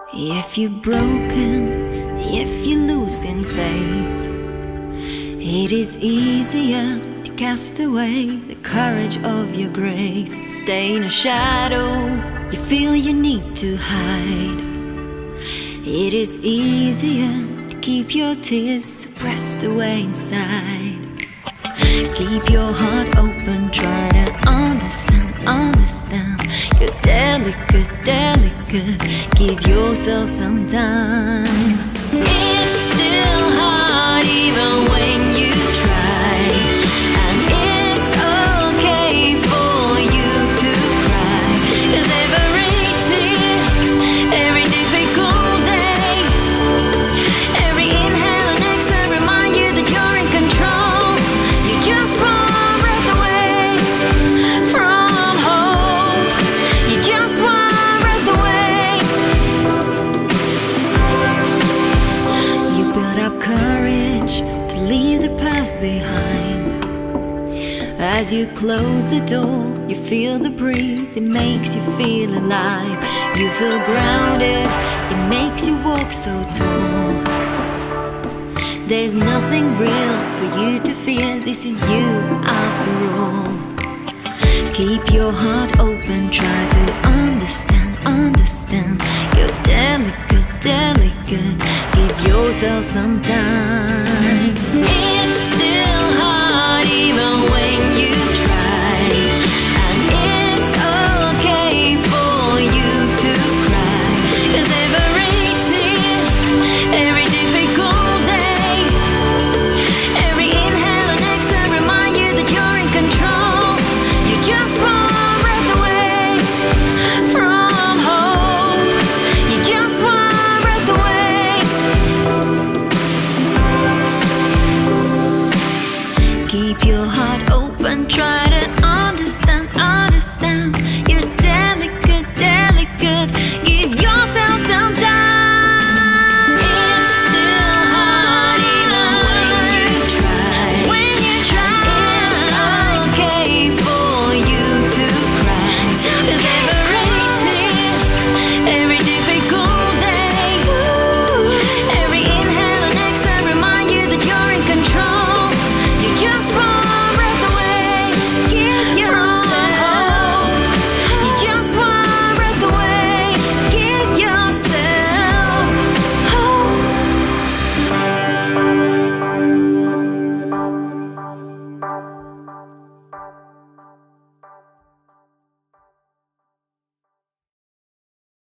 If you're broken, if you're losing faith, it is easier to cast away the courage of your grace. Stay in a shadow you feel you need to hide. It is easier to keep your tears suppressed away inside. Keep your heart open, try to understand, understand. You're delicate, delicate, give yourself some time. It's still hard even when you try, and it's okay for you to cry. 'Cause every tear, every difficult day, every inhale and exhale remind you that you're in control. You just one breath away from hope. You just one breath away. You build up courage to leave the past behind. As you close the door, you feel the breeze, it makes you feel alive. You feel grounded, it makes you walk so tall. There's nothing real for you to fear, this is you after all. Keep your heart open, try to understand, understand. You're delicate, delicate, give yourself some time.